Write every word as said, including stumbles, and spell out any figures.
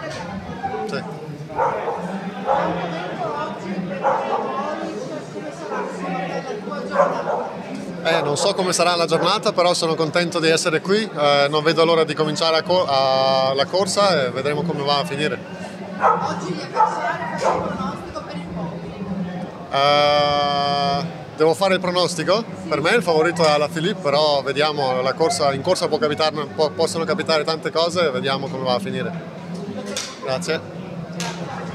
Sì. Eh, non so come sarà la giornata, però sono contento di essere qui, eh, non vedo l'ora di cominciare a co a la corsa e vedremo come va a finire. Oggi gli avversari fanno un pronostico per il podium. Uh, devo fare il pronostico? Per me il favorito è Alaphilippe, però vediamo, la corsa, in corsa può capitare, po possono capitare tante cose e vediamo come va a finire. Grazie.